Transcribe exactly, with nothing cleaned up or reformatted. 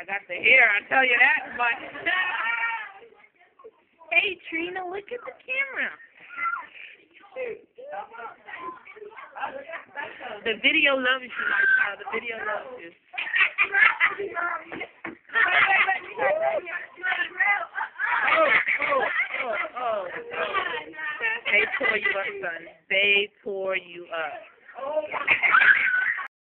got the hair, I tell you that much. Hey, Trina, look at the camera. The video loves you, my child. The video loves you. Oh, oh, oh, oh, oh. They tore you up, son. They tore you up.